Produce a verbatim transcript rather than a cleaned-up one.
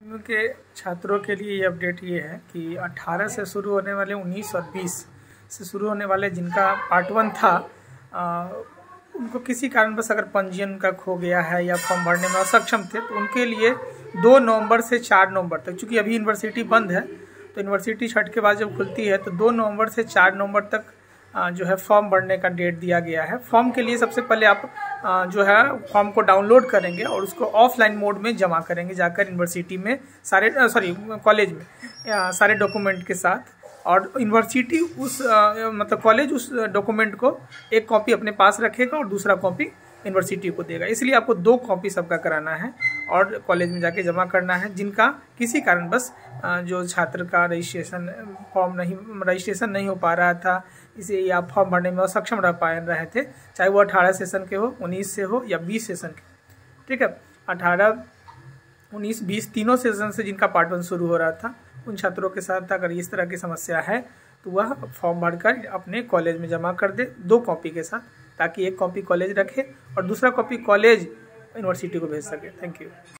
के छात्रों के लिए ये अपडेट ये है कि अठारह से शुरू होने वाले उन्नीस और बीस से शुरू होने वाले जिनका पार्ट वन था आ, उनको किसी कारणवश अगर पंजीयन का खो गया है या फॉर्म भरने में असक्षम थे तो उनके लिए दो नवंबर से चार नवंबर तक, चूँकि अभी यूनिवर्सिटी बंद है तो यूनिवर्सिटी छठ के बाद जब खुलती है तो दो नवंबर से चार नवंबर तक जो है फॉर्म भरने का डेट दिया गया है। फॉर्म के लिए सबसे पहले आप जो है फॉर्म को डाउनलोड करेंगे और उसको ऑफलाइन मोड में जमा करेंगे जाकर यूनिवर्सिटी में सारे सॉरी कॉलेज में सारे डॉक्यूमेंट के साथ, और यूनिवर्सिटी उस मतलब कॉलेज उस डॉक्यूमेंट को एक कॉपी अपने पास रखेगा और दूसरा कॉपी यूनिवर्सिटी को देगा। इसलिए आपको दो कॉपी सबका कराना है और कॉलेज में जाके जमा करना है। जिनका किसी कारणवश जो छात्र का रजिस्ट्रेशन फॉर्म नहीं रजिस्ट्रेशन नहीं हो पा रहा था, इसे या फॉर्म भरने में असक्षम रह पा रहे थे, चाहे वो अठारह सेशन के हो, उन्नीस से हो या बीस सेशन के, ठीक है, अठारह उन्नीस बीस तीनों सेशन से जिनका पार्ट वन शुरू हो रहा था, उन छात्रों के साथ अगर इस तरह की समस्या है तो वह फॉर्म भरकर अपने कॉलेज में जमा कर दे दो कॉपी के साथ, ताकि एक कॉपी कॉलेज रखे और दूसरा कॉपी कॉलेज यूनिवर्सिटी को भेज सके। Thank you.